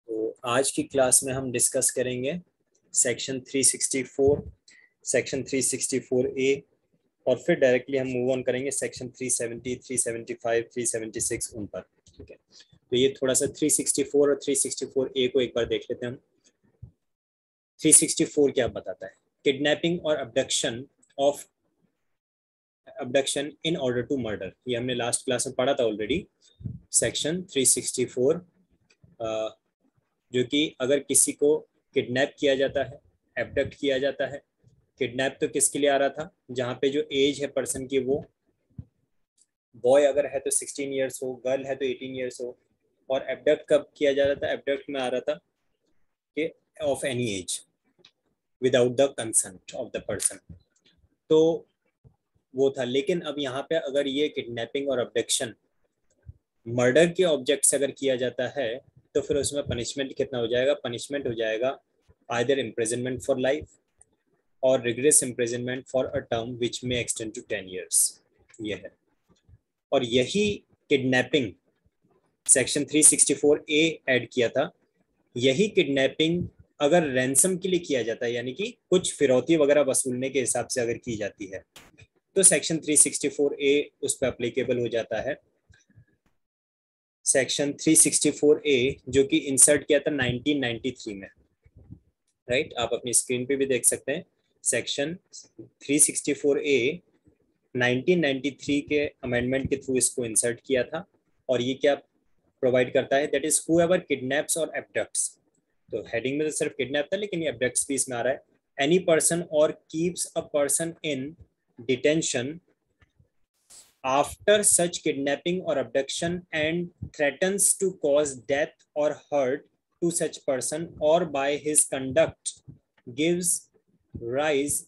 तो आज की क्लास में हम डिस्कस करेंगे सेक्शन 364, सेक्शन 364A और फिर डायरेक्टली हम मूव ऑन करेंगे सेक्शन 370, 375, 376 उन पर। ठीक है, तो ये थोड़ा सा 364 और 364A को एक बार देख लेते हैं हम। 364 क्या बताता है? किडनैपिंग और abduction in order to murder. ये हमने लास्ट क्लास में पढ़ा था ऑलरेडी। सेक्शन 364 जो कि अगर किसी को किडनैप किया जाता है, एबडक्ट किया जाता है। किडनैप तो किसके लिए आ रहा था? जहाँ पे जो एज है पर्सन की, वो बॉय अगर है तो 16 ईयर्स हो, गर्ल है तो 18 ईयर्स हो। और एबडक्ट कब किया जा रहा था? एबडक्ट में आ रहा था कि of any age without the consent of the person. तो वो था। लेकिन अब यहाँ पे अगर ये किडनैपिंग और अबडक्शन मर्डर के ऑब्जेक्ट से अगर किया जाता है तो फिर उसमें पनिशमेंट कितना हो जाएगा? पनिशमेंट हो जाएगा either imprisonment for life or rigorous imprisonment for a term which may extend to 10 years. ये है। और यही किडनैपिंग सेक्शन 364A ऐड किया था। यही किडनैपिंग अगर रैंसम के लिए किया जाता है, यानी कि कुछ फिरौती वगैरह वसूलने के हिसाब से अगर की जाती है, तो सेक्शन 364A उस पर अप्लीकेबल हो जाता है। सेक्शन 364A जो कि इंसर्ट किया था 1993 में, राइट? आप अपनी स्क्रीन पे भी देख सकते हैं। सेक्शन 364A 1993 के अमेंडमेंट के थ्रू इसको इंसर्ट किया था। और ये क्या प्रोवाइड करता है? दैट इज हूएवर किडनैप्स और एबडक्ट्स। तो हेडिंग में तो सिर्फ किडनैप था, लेकिन ये एबडक्ट्स भी इसमें आ रहा है। Any person or keeps a person in detention after such kidnapping or abduction and threatens to cause death or hurt to such person or by his conduct gives rise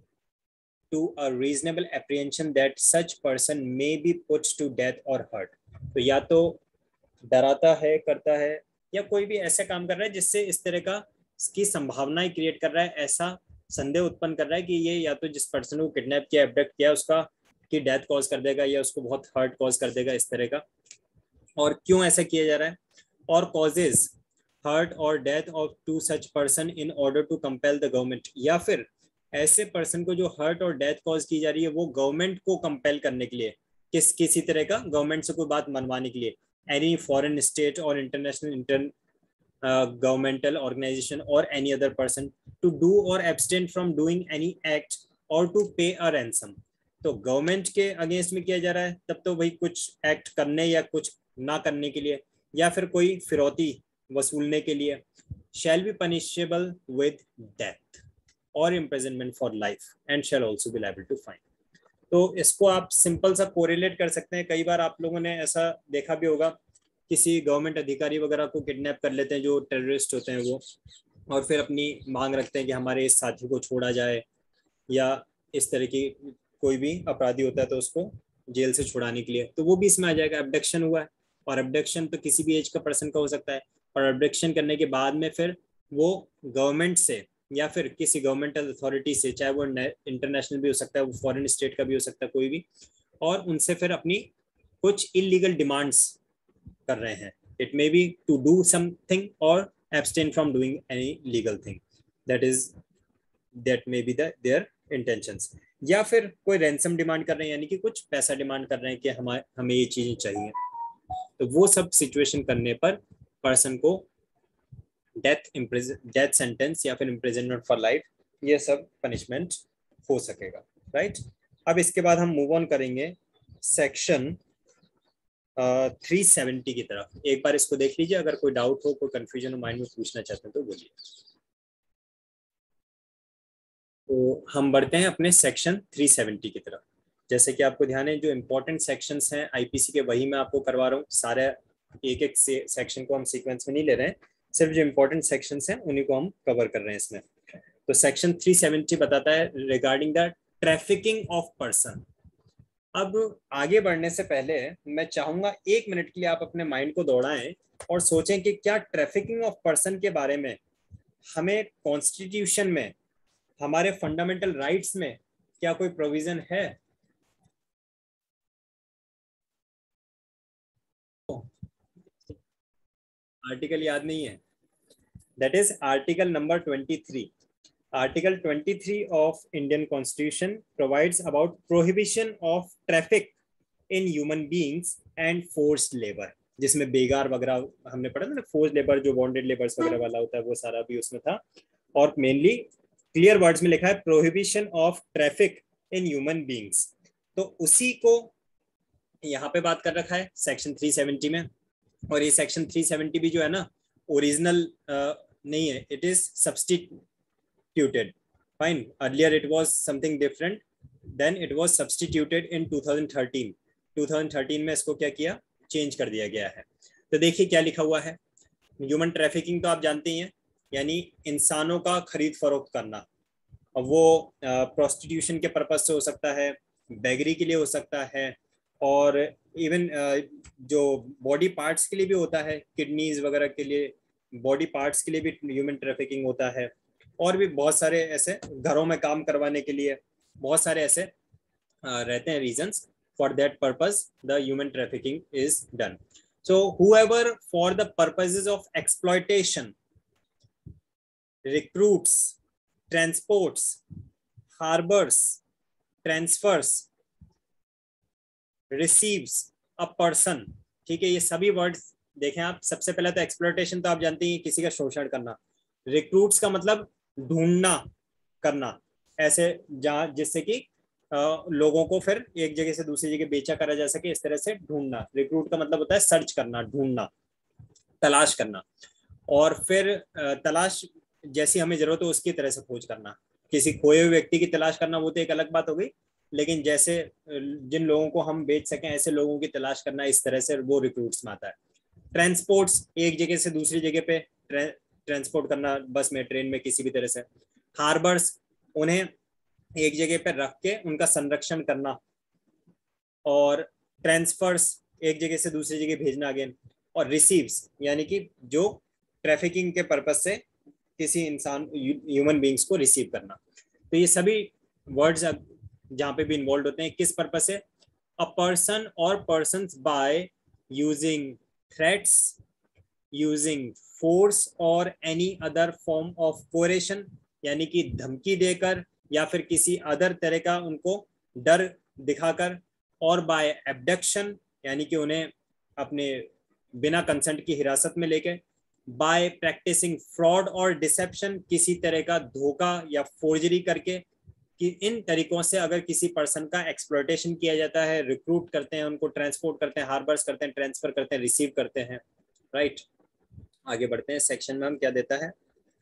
to a reasonable apprehension that such person may be put to death or hurt. तो या तो डराता है, करता है, या कोई भी ऐसा काम कर रहा है जिससे इस तरह का की संभावनाएं क्रिएट कर रहा है, ऐसा संदेह उत्पन्न कर रहा है कि ये या तो जिस पर्सन को किडनैप किया, एबडक्ट किया, उसका की डेथ कॉज कर देगा या उसको बहुत हर्ट कॉज कर देगा, इस तरह का। और क्यों ऐसा किया जा रहा है? Or causes hurt or death of to such person in order to compel the government, या फिर ऐसे पर्सन को जो हर्ट और डेथ कॉज की जा रही है वो गवर्नमेंट को कंपेल करने के लिए, किसी तरह का गवर्नमेंट से कोई बात मनवाने के लिए, any foreign state or international governmental organization or any other person to do or abstain from doing any act or to pay a ransom। तो गवर्नमेंट के अगेंस्ट में किया जा रहा है, तब तो भाई कुछ एक्ट करने या कुछ ना करने के लिए, या फिर कोई फिरौती वसूलने के लिए, shall be punishable with death or imprisonment for life and shall also be liable to fine। तो इसको आप सिंपल सा कोरिलेट कर सकते हैं। कई बार आप लोगों ने ऐसा देखा भी होगा, किसी गवर्नमेंट अधिकारी वगैरह को किडनैप कर लेते हैं जो टेररिस्ट होते हैं वो, और फिर अपनी मांग रखते हैं कि हमारे इस साथी को छोड़ा जाए, या इस तरह की कोई भी अपराधी होता है तो उसको जेल से छुड़ाने के लिए, तो वो भी इसमें आ जाएगा। अबडक्शन हुआ है, और अबडक्शन तो किसी भी एज का पर्सन का हो सकता है। और अबडक्शन करने के बाद में फिर वो गवर्नमेंट से या फिर किसी गवर्नमेंटल अथॉरिटी से, चाहे वो इंटरनेशनल भी हो सकता है, वो फॉरेन स्टेट का भी हो सकता है, कोई भी, और उनसे फिर अपनी कुछ इलीगल डिमांड्स कर रहे हैं। It may be to do something or abstain from doing any legal thing, that may be their intentions। या फिर कोई रैंसम डिमांड कर रहे हैं, यानी कि कुछ पैसा डिमांड कर रहे हैं कि हमें ये चीजें चाहिए। तो वो सब सिचुएशन करने पर पर्सन को डेथ सेंटेंस या फिर इम्प्रिजनमेंट फॉर लाइफ, ये सब पनिशमेंट हो सकेगा, राइट? अब इसके बाद हम मूव ऑन करेंगे सेक्शन 370 की तरफ। एक बार इसको देख लीजिए, अगर कोई डाउट हो, कोई कंफ्यूजन हो, माइंड में पूछना चाहते हैं तो बोलिए। तो हम बढ़ते हैं अपने सेक्शन 370 की तरफ। जैसे कि आपको ध्यान है, जो इंपॉर्टेंट सेक्शंस हैं आईपीसी के, वही मैं आपको करवा रहा हूँ। सारे एक एक सेक्शन को हम सीक्वेंस में नहीं ले रहे हैं, सिर्फ जो इंपॉर्टेंट सेक्शंस हैं उन्हीं को हम कवर कर रहे हैं इसमें। तो सेक्शन 370 बताता है regarding the trafficking of person. अब आगे बढ़ने से पहले मैं चाहूंगा 1 मिनट के लिए आप अपने माइंड को दौड़ाएं और सोचें कि क्या ट्रैफिकिंग ऑफ पर्सन के बारे में हमें कॉन्स्टिट्यूशन में, हमारे फंडामेंटल राइट्स में क्या कोई प्रोविजन है? आर्टिकल याद नहीं है? That is Article number 23. Article 23 of Indian Constitution provides about prohibition of traffic in human beings and forced labor, जिसमें बेगार वगैरह हमने पढ़ा था ना, फोर्स्ड लेबर जो बॉन्डेड लेबर्स वगैरह वाला होता है, वो सारा भी उसमें था. और मेनली क्लियर वर्ड्स में लिखा है prohibition of traffic in human beings. तो उसी को यहाँ पे बात कर रखा है सेक्शन 370 में. और ये सेक्शन 370 भी जो है ना ओरिजिनल नहीं है, it is substituted. Fine, earlier it was something different, then it was substituted in 2013 में इसको क्या किया, चेंज कर दिया गया है. तो देखिए क्या लिखा हुआ है. ह्यूमन ट्रैफिकिंग तो आप जानते ही हैं, यानी इंसानों का खरीद फरोख्त करना. अब वो प्रोस्टिट्यूशन के पर्पज से हो सकता है, बेगरी के लिए हो सकता है, और इवन जो बॉडी पार्ट्स के लिए भी होता है, किडनीज वगैरह के लिए, बॉडी पार्ट्स के लिए भी ह्यूमन ट्रैफिकिंग होता है. और भी बहुत सारे ऐसे घरों में काम करवाने के लिए बहुत सारे ऐसे रहते हैं reasons. For that purpose the human trafficking is done. So whoever for the purposes of exploitation, recruits, transports, harbors, transfers, receives a person. ठीक है, ये सभी वर्ड्स देखें आप. सबसे पहले तो एक्सप्लॉयटेशन तो आप जानते हैं, किसी का शोषण करना. रिक्रूट्स का मतलब ढूंढना करना, ऐसे जहाँ जिससे कि लोगों को फिर एक जगह से दूसरी जगह बेचा करा जा सके, इस तरह से ढूंढना. रिक्रूट का मतलब होता है सर्च करना, ढूंढना, तलाश करना. और फिर तलाश जैसी हमें जरूरत हो उसकी तरह से खोज करना. किसी खोए हुए व्यक्ति की तलाश करना वो तो एक अलग बात हो गई, लेकिन जैसे जिन लोगों को हम बेच सकें ऐसे लोगों की तलाश करना, इस तरह से वो रिक्रूट्स में आता है. ट्रांसपोर्ट्स, एक जगह से दूसरी जगह पे ट्रांसपोर्ट करना, बस में, ट्रेन में, किसी भी तरह से. हार्बर्स, उन्हें एक जगह पे रख के उनका संरक्षण करना. और ट्रांसफर्स, एक जगह से दूसरी जगह भेजना अगेन. और रिसीव्स, यानी कि जो ट्रैफिकिंग के पर्पज से किसी इंसान, ह्यूमन बीइंग्स को रिसीव करना. तो ये सभी वर्ड्स जहाँ पे भी इन्वॉल्व होते हैं, किस पर्पज से. A person or persons by using threats, using force or any other form of coercion, यानी कि धमकी देकर या फिर किसी अदर तरह का उनको डर दिखाकर. और बाय एब्डक्शन, यानी कि उन्हें अपने बिना कंसेंट की हिरासत में लेके. By practising fraud or deception, किसी तरह का धोखा या फोर्जरी करके. कि इन तरीकों से अगर किसी पर्सन का एक्सप्लॉयटेशन किया जाता है, रिक्रूट करते हैं, उनको ट्रांसपोर्ट करते हैं, हार्बर्स करते हैं, ट्रांसफर करते हैं, रिसीव करते हैं. राइट, आगे बढ़ते हैं. सेक्शन में हम क्या देता है.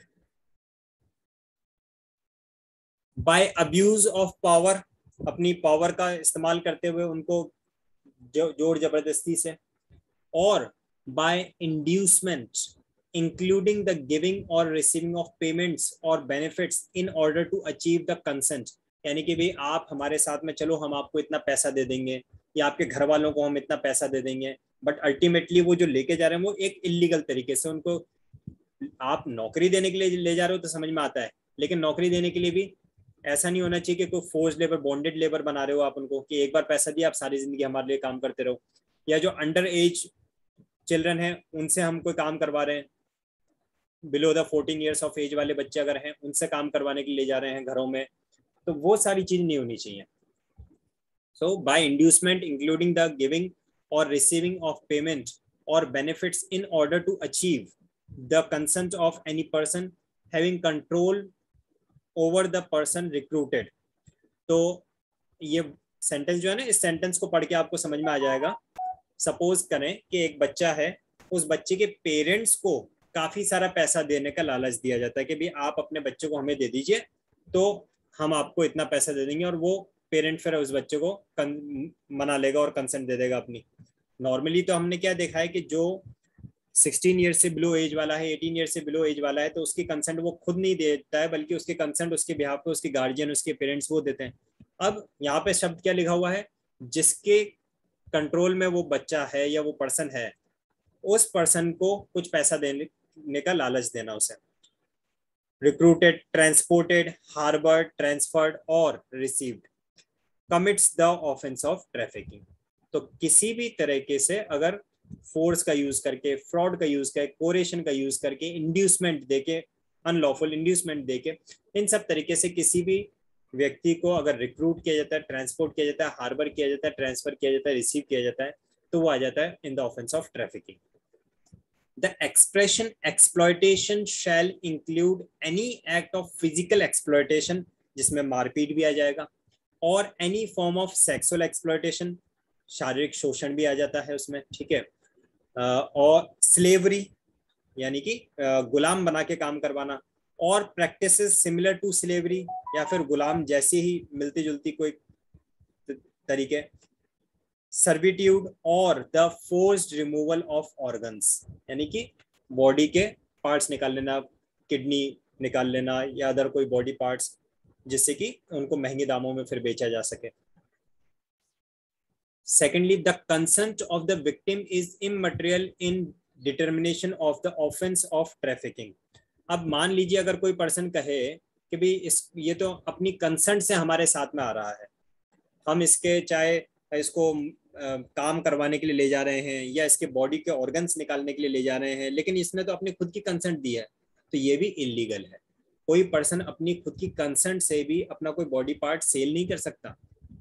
बाय अब्यूज ऑफ पावर, अपनी पावर का इस्तेमाल करते हुए उनको जोर जबरदस्ती से. Or by inducement, including the giving or receiving of payments or benefits in order to achieve the consent, यानी कि भाई आप हमारे साथ में चलो, हम आपको इतना पैसा दे देंगे, या आपके घर वालों को हम इतना पैसा दे देंगे. बट अल्टीमेटली वो जो लेके जा रहे हैं वो एक इलीगल तरीके से, उनको आप नौकरी देने के लिए ले जा रहे हो तो समझ में आता है, लेकिन नौकरी देने के लिए भी ऐसा नहीं होना चाहिए कि कोई फोर्स लेबर, बॉन्डेड लेबर बना रहे हो आप उनको, कि एक बार पैसा दिया आप सारी जिंदगी हमारे लिए काम करते रहो. या जो अंडर एज चिल्ड्रन है उनसे हम कोई काम करवा रहे हैं, below the 14 years of age वाले बच्चे अगर हैं, उनसे काम करवाने के लिए ले जा रहे हैं घरों में, तो वो सारी चीज नहीं होनी चाहिए. So by inducement including the giving or receiving of payment or benefits in order to achieve the consent of any person having control over the person recruited. तो ये सेंटेंस जो है ना, इस सेंटेंस को पढ़ के आपको समझ में आ जाएगा. सपोज करें कि एक बच्चा है, उस बच्चे के पेरेंट्स को काफी सारा पैसा देने का लालच दिया जाता है कि भाई आप अपने बच्चे को हमें दे दीजिए तो हम आपको इतना पैसा दे देंगे, और वो पेरेंट फिर उस बच्चे को मना लेगा और कंसेंट दे देगा अपनी. नॉर्मली तो हमने क्या देखा है कि जो 16 ईयर से बिलो एज वाला है, 18 ईयर से बिलो एज वाला है, तो उसकी कंसेंट वो खुद नहीं देता है, बल्कि उसके कंसेंट उसके बिहाफ पे उसके गार्जियन, उसके पेरेंट्स वो देते हैं. अब यहाँ पे शब्द क्या लिखा हुआ है, जिसके कंट्रोल में वो बच्चा है या वो पर्सन है, उस पर्सन को कुछ पैसा देने का लालच देना उसे. Recruited, transported, harboured, transferred or received commits the offence of trafficking. तो किसी भी तरीके से अगर फोर्स का यूज करके, फ्रॉड का यूज करके, कोरेशन का यूज करके, इंड्यूसमेंट देके, अनलॉफुल इंड्यूसमेंट देके, इन सब तरीके से किसी भी व्यक्ति को अगर रिक्रूट किया जाता है, ट्रांसपोर्ट किया जाता है, हार्बर किया जाता है, ट्रांसफर किया जाता है, रिसीव किया जाता है, तो वो आ जाता है in the offence of trafficking. The expression exploitation shall include any act of physical exploitation, जिसमें मारपीट भी आ जाएगा, और any form of sexual exploitation, शारीरिक शोषण भी आ जाता है उसमें, ठीक है. और स्लेवरी यानी कि गुलाम बना के काम करवाना, और प्रैक्टिसेस सिमिलर टू स्लेवरी या फिर गुलाम जैसी ही मिलती जुलती कोई तरीके, servitude or the forced removal of organs, यानी कि बॉडी के पार्ट्स निकाल लेना, किडनी निकाल लेना या अदर कोई बॉडी पार्ट्स, जिससे कि उनको महंगे दामों में फिर बेचा जा सके. Secondly, the consent of the victim is immaterial in determination of the offence of trafficking. अब मान लीजिए अगर कोई पर्सन कहे कि भाई ये तो अपनी कंसेंट से हमारे साथ में आ रहा है, हम इसके चाहे इसको काम करवाने के लिए ले जा रहे हैं या इसके बॉडी के ऑर्गन्स निकालने के लिए ले जा रहे हैं, लेकिन इसने तो अपनी खुद की कंसेंट दी है, तो ये भी इलीगल है. कोई पर्सन अपनी खुद की कंसेंट से भी अपना कोई बॉडी पार्ट सेल नहीं कर सकता.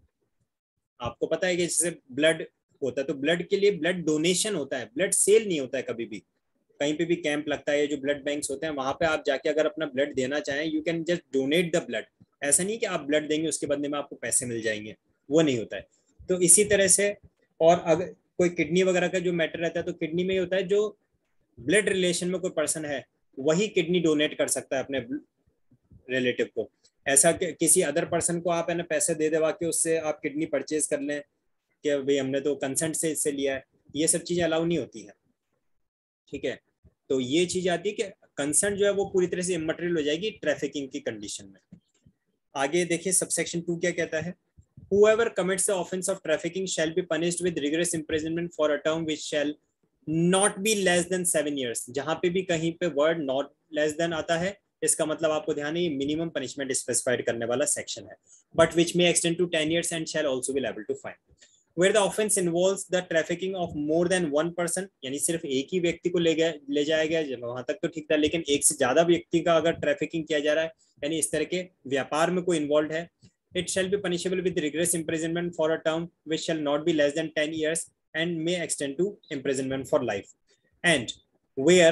आपको पता है कि जैसे ब्लड होता है तो ब्लड के लिए ब्लड डोनेशन होता है, ब्लड सेल नहीं होता है कभी भी. कहीं पे भी कैंप लगता है, जो ब्लड बैंक्स होते हैं वहां पे आप जाके अगर अपना ब्लड देना चाहें, you can just donate the blood. ऐसा नहीं कि आप ब्लड देंगे उसके बदले में आपको पैसे मिल जाएंगे, वो नहीं होता है. तो इसी तरह से, और अगर कोई किडनी वगैरह का जो मैटर रहता है तो किडनी में ही होता है, जो ब्लड रिलेशन में कोई पर्सन है वही किडनी डोनेट कर सकता है अपने रिलेटिव को. ऐसा किसी अदर पर्सन को आप है ना पैसे दे देवा के उससे आप किडनी परचेज कर लें कि भाई हमने तो कंसेंट से इससे लिया है, ये सब चीजें अलाउ नहीं होती है, ठीक है. तो ये चीज आती है कि कंसेंट जो है वो पूरी तरह से इमटेरियल हो जाएगी ट्रैफिकिंग की कंडीशन में. आगे देखिए सबसेक्शन 2 क्या कहता है. Whoever commits the offense of trafficking shall be punished with rigorous imprisonment for a term which shall not be less than 7 years. जहां पे भी कहीं पे वर्ड not less than आता है, इसका मतलब आपको ध्यान है ये मिनिमम पनिशमेंट स्पेसिफाइड करने वाला सेक्शन है. But which may extend to 10 years and shall also be liable to fine. Where the offense involves the trafficking of more than one person, यानी सिर्फ एक ही व्यक्ति को ले जाया गया, वहां तक तो ठीक था, लेकिन एक से ज्यादा व्यक्ति का अगर ट्रैफिकिंग किया जा रहा है, यानी इस तरह के व्यापार में कोई इन्वॉल्व है, it shall be punishable with rigorous imprisonment for a term which shall not be less than 10 years and may extend to imprisonment for life. And where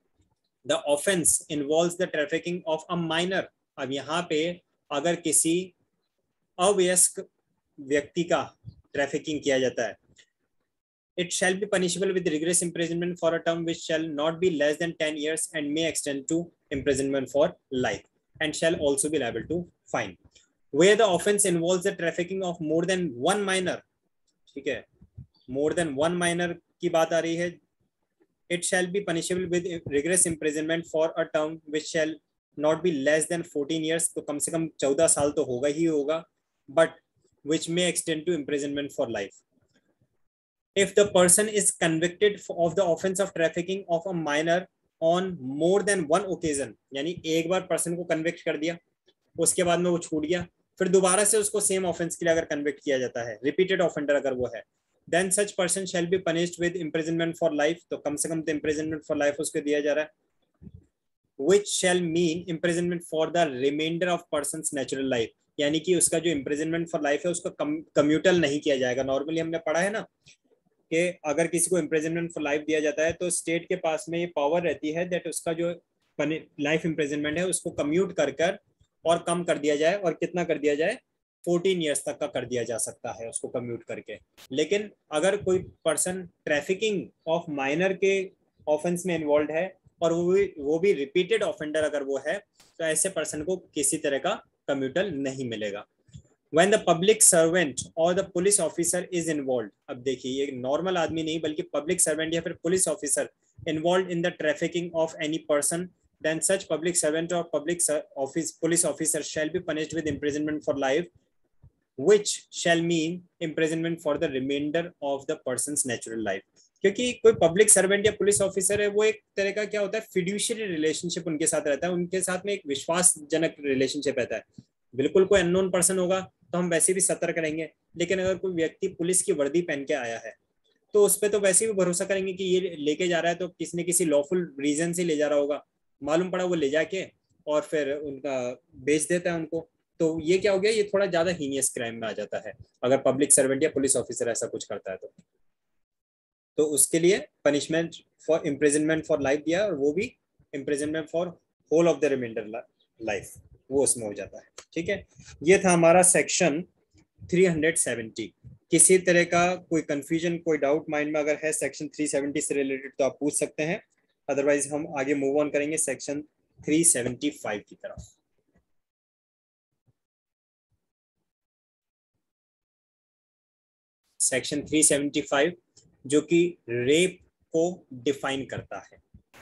the offense involves the trafficking of a minor, अब यहाँ पे अगर किसी अवयस्क व्यक्ति का trafficking किया जाता है, it shall be punishable with rigorous imprisonment for a term which shall not be less than 10 years and may extend to imprisonment for life and shall also be liable to fine. Where the offense involves the trafficking of more than one minor, ठीक है, more than one minor की बात आ रही है, it shall be punishable with rigorous imprisonment for a term which shall not be less than 14 years, तो कम से कम 14 साल तो होगा ही होगा, but which may extend to imprisonment for life. If the person is convicted of the offense of trafficking of a minor on more than one occasion, यानी एक बार person को convict कर दिया, उसके बाद में वो छूट गया, फिर दोबारा से उसको सेम ऑफेंस के लिए अगर कन्विक्ट किया जाता है, रिपीटेड ऑफेंडर अगर वो है, then such person shall be punished with imprisonment for life, तो कम से कम तो imprisonment for life उसको दिया जा रहा है, which shall mean imprisonment for the remainder of person's natural life, यानी कि उसका जो imprisonment for life है उसको कम्यूटल नहीं किया जाएगा. नॉर्मली हमने पढ़ा है ना कि अगर किसी को imprisonment for life दिया जाता है तो स्टेट के पास में ये पावर रहती है दैट उसका जो लाइफ imprisonment है उसको कम्यूट कर और कम कर दिया जाए, और कितना कर दिया जाए, 14 ईयर्स तक का कर दिया जा सकता है उसको कम्यूट करके. लेकिन अगर कोई पर्सन ट्रैफिकिंग ऑफ माइनर के ऑफेंस में इन्वॉल्व है और वो भी रिपीटेड ऑफेंडर अगर वो है, तो ऐसे पर्सन को किसी तरह का कम्यूटल नहीं मिलेगा. When the public servant or the police officer is involved, अब देखिए ये नॉर्मल आदमी नहीं बल्कि पब्लिक सर्वेंट या फिर police officer involved in the trafficking of any person, then such public servant or police officer shall be punished with imprisonment for life, which shall mean imprisonment for the remainder of the person's natural life. क्योंकि कोई public servant या police officer है वो एक तरह का क्या होता है, फिड्यूशियरी रिलेशनशिप उनके साथ रहता है, उनके साथ में एक विश्वासजनक रिलेशनशिप रहता है. बिल्कुल कोई अननोन पर्सन होगा तो हम वैसे भी सतर्क रहेंगे, लेकिन अगर कोई व्यक्ति पुलिस की वर्दी पहन के आया है तो उस पर तो वैसे भी भरोसा करेंगे कि ये लेके जा रहा है तो किसी न किसी लॉफुल रीजन से ले जा रहा होगा, मालूम पड़ा वो ले जाके और फिर उनका बेच देता है उनको। तो ये क्या हो गया, ये थोड़ा ज्यादा हीनियस क्राइम में आ जाता है अगर पब्लिक सर्वेंट या पुलिस ऑफिसर ऐसा कुछ करता है तो उसके लिए punishment for imprisonment for life दिया, और वो भी imprisonment for whole of the remainder life, वो उसमें हो जाता है। ठीक है, ये था हमारा सेक्शन 370। किसी तरह का कोई कंफ्यूजन, कोई डाउट माइंड में अगर है सेक्शन 370 से रिलेटेड तो आप पूछ सकते हैं, अदरवाइज हम आगे मूव ऑन करेंगे सेक्शन 375 की तरफ। सेक्शन 375 जो कि रेप को डिफाइन करता है।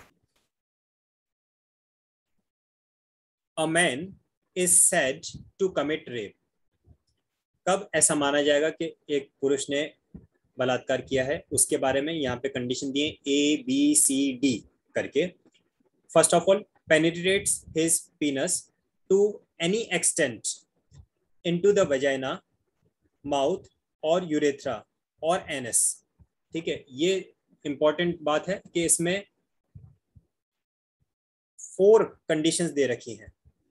A man is said to commit rape. कब ऐसा माना जाएगा कि एक पुरुष ने बलात्कार किया है, उसके बारे में यहाँ पे कंडीशन दिए ABCD करके। First of all, penetrates his penis to any extent into the vagina, mouth or urethra or anus. ठीक है, ये इंपॉर्टेंट बात है कि इसमें 4 कंडीशंस दे रखी हैं,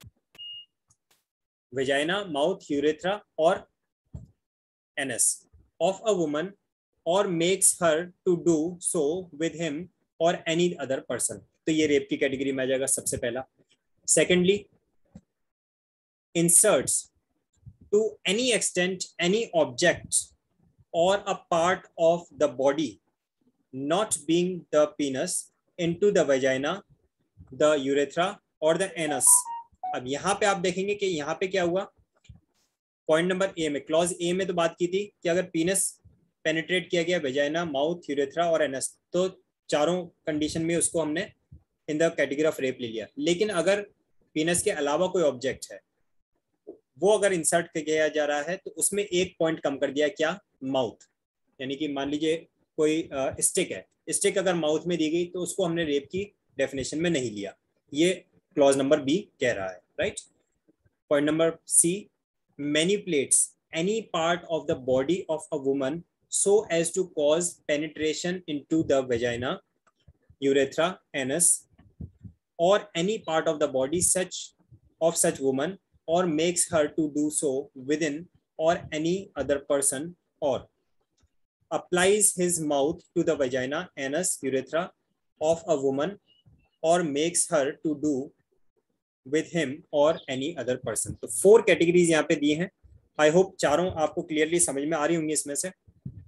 vagina, mouth, urethra or anus of a woman or makes her to do so with him or any other person. तो ये रेप की कैटेगरी में आ जाएगा सबसे पहला। Secondly, inserts to any extent any object or a part of the body not being the penis into the vagina, the urethra और the anus। अब यहाँ पे आप देखेंगे कि यहाँ पे क्या हुआ, पॉइंट नंबर ए में, क्लॉज ए में तो बात की थी कि अगर पीनस पेनिट्रेट किया गया vagina, mouth, urethra or anus, तो चारों कंडीशन में उसको हमने in the category of rape ले लिया। लेकिन अगर पीनस के अलावा कोई ऑब्जेक्ट है वो अगर इंसर्ट किया जा रहा है तो उसमें एक पॉइंट कम कर दिया, क्या, माउथ। यानी कि मान लीजिए कोई स्टिक है, स्टिक अगर माउथ में दी गई तो उसको हमने रेप की डेफिनेशन में नहीं लिया। ये क्लॉज नंबर बी कह रहा है, right. Point number C, manipulates any part of the body of a woman so as to cause penetration into the vagina, urethra, anus or any part of the body of such woman or makes her to do so within or any other person, or applies his mouth to the vagina, anus, urethra of a woman or makes her to do with him or any other person। तो 4 categories यहाँ पे दी हैं। I hope चारों आपको clearly समझ में आ रही होंगी। इसमें से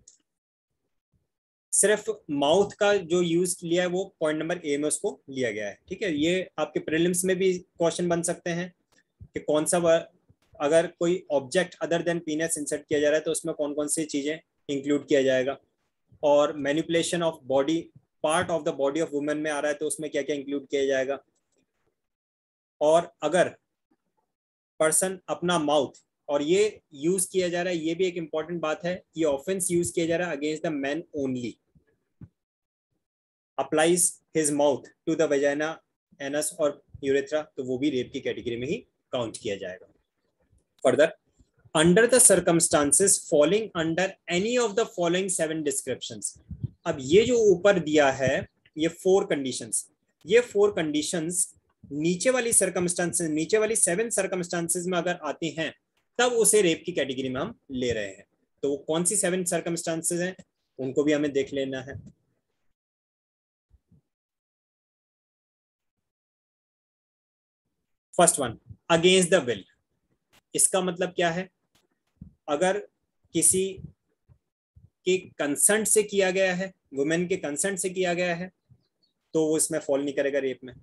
सिर्फ माउथ का जो यूज लिया है वो पॉइंट नंबर ए में उसको लिया गया है। ठीक है, ये आपके प्रीलिम्स में भी क्वेश्चन बन सकते हैं कि कौन सा अगर कोई object other than penis insert किया जा रहा है तो उसमें कौन कौन सी चीजें इंक्लूड किया जाएगा, और manipulation of body, part of the body of women में आ रहा है तो उसमें क्या क्या इंक्लूड किया जाएगा, और अगर पर्सन अपना माउथ, और ये यूज किया जा रहा है, ये भी एक इंपॉर्टेंट बात है, ये ऑफेंस यूज किया जा रहा है against the man only, applies his mouth to the vagina, anus or urethra, तो वो भी रेप की कैटेगरी में ही काउंट किया जाएगा। Further, under the circumstances falling under any of the following 7 descriptions। अब ये जो ऊपर दिया है ये 4 conditions, ये 4 conditions नीचे वाली circumstances, नीचे वाली 7 circumstances में अगर आती हैं तब उसे रेप की कैटेगरी में हम ले रहे हैं। तो वो कौन सी 7 circumstances हैं उनको भी हमें देख लेना है। First one, against the will. इसका मतलब क्या है, अगर किसी के कंसेंट से किया गया है, वुमेन के कंसेंट से किया गया है तो वो इसमें फॉल नहीं करेगा रेप में।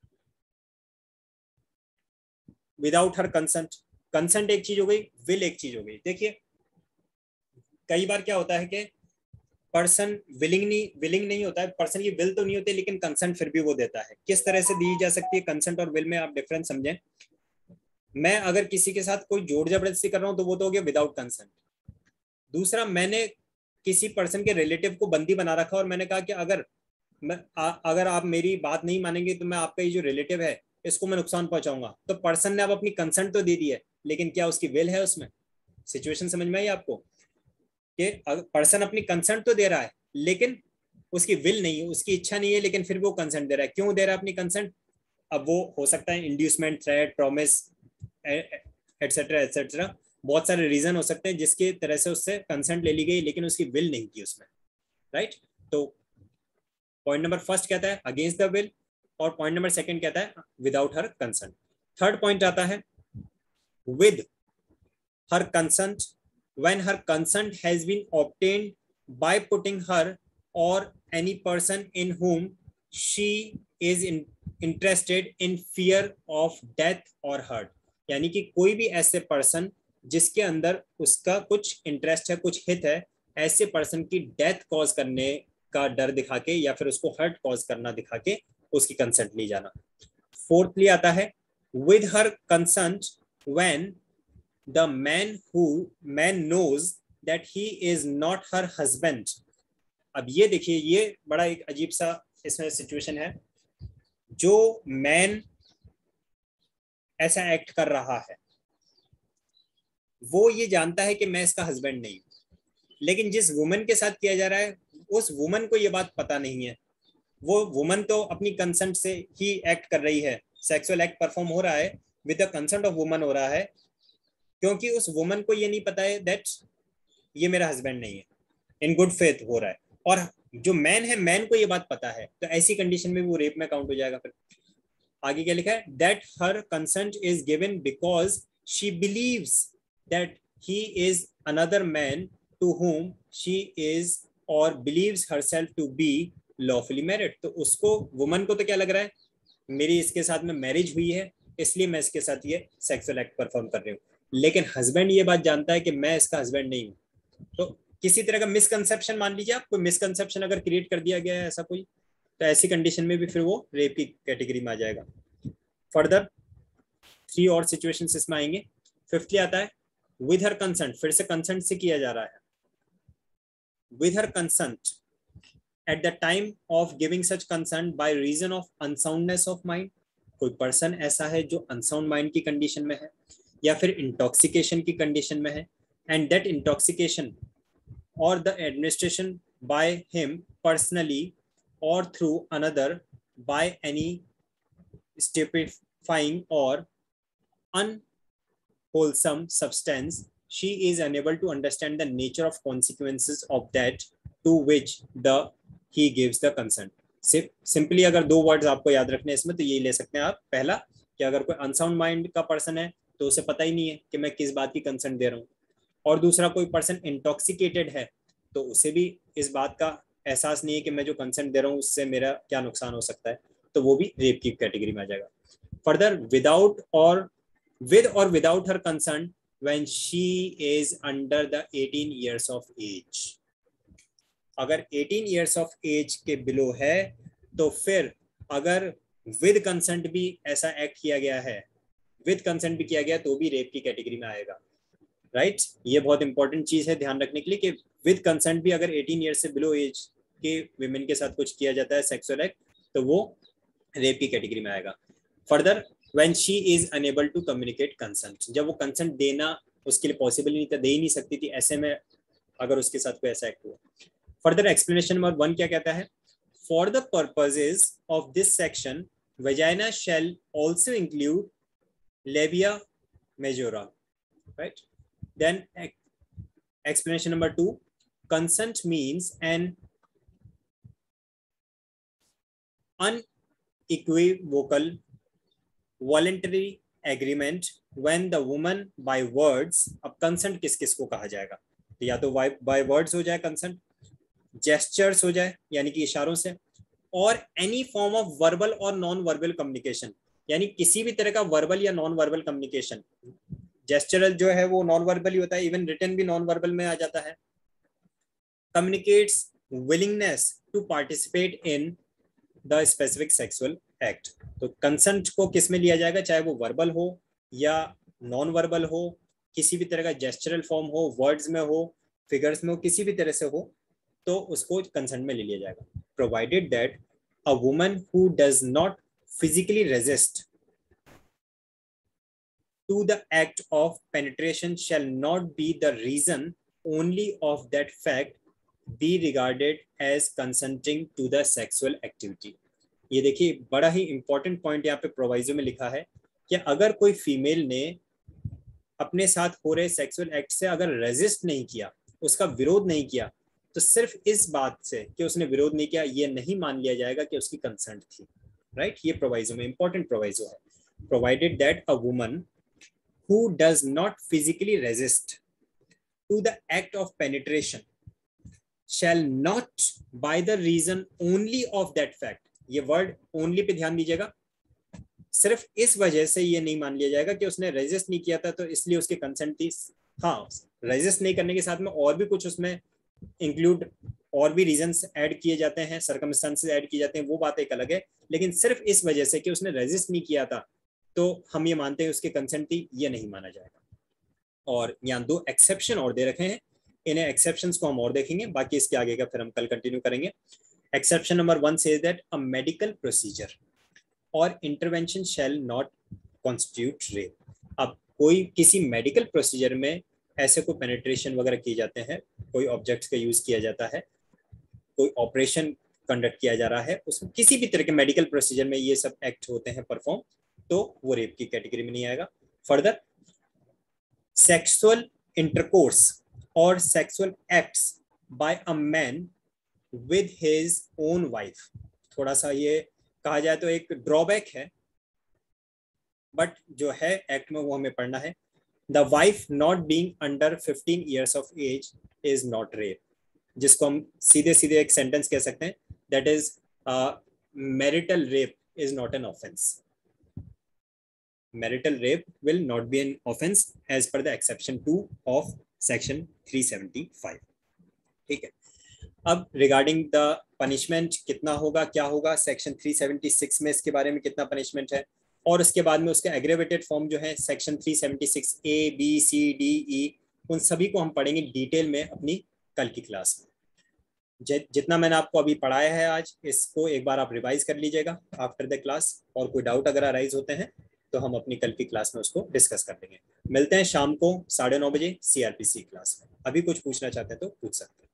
विदाउट हर कंसेंट, कंसेंट एक चीज हो गई, विल एक चीज हो गई। देखिए कई बार क्या होता है कि पर्सन विलिंग नहीं होता है, पर्सन की विल तो नहीं होती लेकिन कंसेंट फिर भी वो देता है। किस तरह से दी जा सकती है कंसेंट और विल में, आप डिफरेंस समझें। मैं अगर किसी के साथ कोई जोर जबरदस्ती कर रहा हूं तो वो तो हो गया विदाउट कंसेंट। दूसरा, मैंने किसी पर्सन के रिलेटिव को बंदी बना रखा और मैंने कहा कि अगर आप मेरी बात नहीं मानेंगे तो मैं आपका ये जो रिलेटिव है इसको मैं नुकसान पहुंचाऊंगा। तो पर्सन ने अब अपनी कंसेंट तो दे दी है लेकिन क्या उसकी विल है उसमें? सिचुएशन समझ में आई आपको कि पर्सन अपनी कंसेंट तो दे रहा है लेकिन उसकी विल नहीं है, उसकी इच्छा नहीं है, लेकिन फिर वो कंसेंट दे रहा है। क्यों दे रहा है अपनी कंसेंट? अब वो हो सकता है inducement, threat, promise, etcetera etcetera, बहुत सारे रीजन हो सकते हैं जिसकी तरह से उससे कंसेंट ले ली गई, लेकिन उसकी विल नहीं थी उसमें, राइट। तो पॉइंट नंबर फर्स्ट कहता है अगेंस्ट द विल, और पॉइंट नंबर सेकंड कहता है without her consent. Third point आता है with her consent, when her consent has been obtained by putting her or any person in whom she is interested in fear of death or hurt। यानी कि कोई भी ऐसे person जिसके अंदर उसका कुछ इंटरेस्ट है, कुछ हित है, ऐसे पर्सन की डेथ कॉज करने का डर दिखा के या फिर उसको हर्ट कॉज करना दिखा के उसकी कंसेंट ली जाना। फोर्थली आता है with her consent when the man knows that he is not her husband। अब ये देखिए, ये बड़ा एक अजीब सा इसमें सिचुएशन है। जो मैन ऐसा एक्ट कर रहा है वो ये जानता है कि मैं इसका हस्बैंड नहीं हूं, लेकिन जिस वुमन के साथ किया जा रहा है उस वुमन को ये बात पता नहीं है। वो वुमन तो अपनी कंसेंट से ही एक्ट कर रही है, सेक्सुअल एक्ट परफॉर्म हो रहा है with the consent of woman हो रहा है, क्योंकि उस वुमन को ये नहीं पता है दैट ये मेरा हस्बैंड नहीं है, इन गुड फेथ हो रहा है। और जो मैन है, मैन को ये बात पता है, तो ऐसी कंडीशन में वो रेप में काउंट हो जाएगा। फिर आगे क्या लिखा है, that her consent is given because she believes that he is another man to whom she is or believes herself to be lawfully married। तो उसको, वुमन को तो क्या लग रहा है, मेरी इसके साथ में मैरिज हुई है इसलिए मैं इसके साथ ये सेक्सुअल एक्ट परफॉर्म कर रही हूँ, लेकिन हस्बैंड ये बात जानता है कि मैं इसका हस्बैंड नहीं हूँ। तो किसी तरह का मिसकंसेप्शन, मान लीजिए आप, कोई मिसकंसेप्शन अगर क्रिएट कर दिया गया है ऐसा कोई, तो ऐसी कंडीशन में भी फिर वो रेप की कैटेगरी में आ जाएगा। फर्दर 3 और सिचुएशंस इसमें आएंगे। फिफ्थली आता है विद हर कंसेंट, फिर से कंसेंट से किया जा रहा है। With her consent at the time of giving such consent by reason of unsoundness of mind। कोई पर्सन ऐसा है जो अनसाउंड माइंड की कंडीशन में है या फिर इंटॉक्सिकेशन की कंडीशन में है, and that intoxication or the administration by him personally or through another by any stupefying or unwholesome substance, she is unable to understand the nature of consequences of that to which the he gives the consent। Simply अगर 2 words आपको याद रखने इसमें, तो ये ले सकते हैं आप। पहला कि अगर कोई अनसाउंड माइंड का पर्सन है तो उसे पता ही नहीं है कि मैं किस बात की कंसेंट दे रहा हूँ, और दूसरा कोई पर्सन इंटॉक्सिकेटेड है तो उसे भी इस बात का एहसास नहीं है कि मैं जो कंसेंट दे रहा हूँ उससे मेरा क्या नुकसान हो सकता है, तो वो भी रेप की कैटेगरी में आ जाएगा। Further without or with or without her consent when she is under the 18 years of age। अगर 18 years of age के बिलो है तो फिर अगर विद कंसेंट भी ऐसा एक्ट किया गया है, विद कंसेंट भी किया गया तो भी रेप की कैटेगरी में आएगा, राइट। ये बहुत इंपॉर्टेंट चीज है ध्यान रखने के लिए कि विद कंसेंट भी अगर 18 ईयर से बिलो एज के विमेन के साथ कुछ किया जाता है सेक्सुअल एक्ट, तो वो रेप की कैटेगरी में आएगा। Further when she is unable to communicate consent, जब वो कंसेंट देना उसके लिए पॉसिबल नहीं था, दे ही नहीं सकती थी, ऐसे में अगर उसके साथ कोई ऐसा एक्ट हुआ। फर्दर एक्सप्लेनेशन नंबर 1 क्या कहता है, for the purposes of this section vagina shall also include labia majora, right. Then explanation number 2, consent means an unequivocal voluntary agreement when the woman by words। अब consent किस किस को कहा जाएगा, तो या तो by words हो जाए कंसेंट, जेस्चर्स हो जाए यानी कि इशारों से, or any form of verbal or non verbal communication, यानी किसी भी तरह का वर्बल या नॉन वर्बल कम्युनिकेशन। जेस्चरल जो है वो नॉन वर्बल ही होता है, इवन रिटन भी नॉन वर्बल में आ जाता है। Communicates willingness to participate in the specific sexual act. तो कंसेंट को किस में लिया जाएगा, चाहे वो वर्बल हो या नॉन वर्बल हो, किसी भी तरह का जेस्चरल फॉर्म हो, वर्ड्स में हो, फिगर्स में हो, किसी भी तरह से हो, तो उसको कंसेंट में ले लिया जाएगा। Provided that a woman who does not physically resist to the act of penetration shall not be the reason only of that fact be regarded as consenting to the sexual activity. ये देखिए बड़ा ही important point यहाँ पे proviso में लिखा है कि अगर कोई फीमेल ने अपने साथ हो रहे सेक्सुअल एक्ट से अगर रेजिस्ट नहीं किया, उसका विरोध नहीं किया, तो सिर्फ इस बात से कि उसने विरोध नहीं किया ये नहीं मान लिया जाएगा कि उसकी कंसेंट थी। राइट, ये प्रोवाइजो में इंपॉर्टेंट प्रोवाइजो है। Provided that a woman who does not physically resist to the act of penetration shall not by the reason only of that fact, ये वर्ड ओनली पे ध्यान दीजिएगा, सिर्फ इस वजह से ये नहीं मान लिया जाएगा कि उसने रेजिस्ट नहीं किया था तो इसलिए उसकी कंसेंट थी। हाँ, रेजिस्ट नहीं करने के साथ में और भी कुछ उसमें इंक्लूड और भी रीजंस ऐड किए जाते हैं, सर्कमस्टेंसेस ऐड किए जाते हैं, वो बात एक अलग है, लेकिन सिर्फ इस वजह से कि उसने रेजिस्ट नहीं किया था तो हम ये मानते हैं उसकी कंसेंट थी, ये नहीं माना जाएगा। और यहाँ 2 एक्सेप्शन और दे रखे हैं, इन्हें एक्सेप्शंस को हम और देखेंगे, बाकी इसके आगे का फिर हम कल कंटिन्यू करेंगे। Exception number 1 says that a medical procedure or intervention shall not constitute rape. अब कोई किसी मेडिकल प्रोसीजर में ऐसे कोई पेनिट्रेशन वगैरह किए जाते हैं, कोई ऑब्जेक्ट्स का यूज किया जाता है, कोई ऑपरेशन कंडक्ट किया जा रहा है, उसमें किसी भी तरह के मेडिकल प्रोसीजर में ये सब एक्ट होते हैं परफॉर्म, तो वो रेप की कैटेगरी में नहीं आएगा। Further, sexual intercourse or sexual acts by a man with his own wife, थोड़ा सा ये कहा जाए तो एक ड्रॉबैक है, बट जो है एक्ट में वो हमें पढ़ना है। The wife not being under 15 years of age is not rape, जिसको हम सीधे सीधे एक सेंटेंस कह सकते हैं, that is marital rape is not an offence. marital rape will not be an offense as per the exception 2 of section 375। ठीक है, अब रिगार्डिंग द पनिशमेंट कितना होगा, क्या होगा, सेक्शन 376 में इसके बारे में कितना पनिशमेंट है, और उसके बाद में उसके एग्रेवेटेड फॉर्म जो है section 376 A B C D E, उन सभी को हम पढ़ेंगे डिटेल में अपनी कल की क्लास में। जितना मैंने आपको अभी पढ़ाया है आज, इसको एक बार आप रिवाइज कर लीजिएगा आफ्टर द क्लास, और कोई डाउट अगर अराइज होते हैं तो हम अपनी कल की क्लास में उसको डिस्कस कर लेंगे। मिलते हैं शाम को 9:30 बजे CRPC क्लास में। अभी कुछ पूछना चाहते हैं तो पूछ सकते हैं।